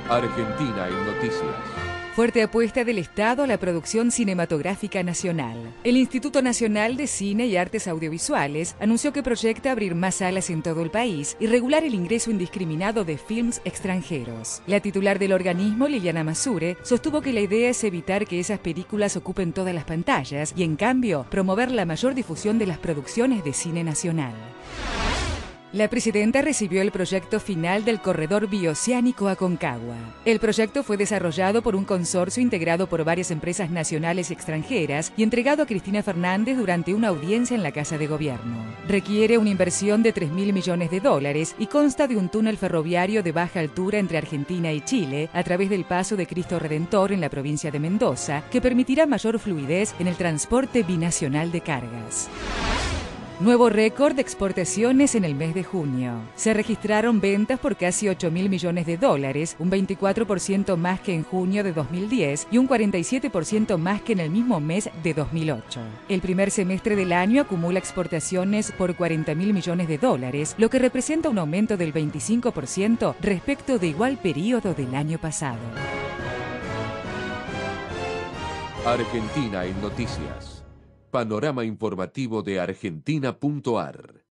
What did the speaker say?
Argentina en noticias. Fuerte apuesta del Estado a la producción cinematográfica nacional. El Instituto Nacional de Cine y Artes Audiovisuales anunció que proyecta abrir más salas en todo el país y regular el ingreso indiscriminado de films extranjeros. La titular del organismo, Liliana Masure, sostuvo que la idea es evitar que esas películas ocupen todas las pantallas y, en cambio, promover la mayor difusión de las producciones de cine nacional. La presidenta recibió el proyecto final del corredor bioceánico Aconcagua. El proyecto fue desarrollado por un consorcio integrado por varias empresas nacionales y extranjeras y entregado a Cristina Fernández durante una audiencia en la Casa de Gobierno. Requiere una inversión de $3.000 millones y consta de un túnel ferroviario de baja altura entre Argentina y Chile a través del Paso de Cristo Redentor en la provincia de Mendoza, que permitirá mayor fluidez en el transporte binacional de cargas. Nuevo récord de exportaciones en el mes de junio. Se registraron ventas por casi $8.000 millones, un 24% más que en junio de 2010 y un 47% más que en el mismo mes de 2008. El primer semestre del año acumula exportaciones por $40.000 millones, lo que representa un aumento del 25% respecto de igual periodo del año pasado. Argentina en noticias. Panorama informativo de Argentina.ar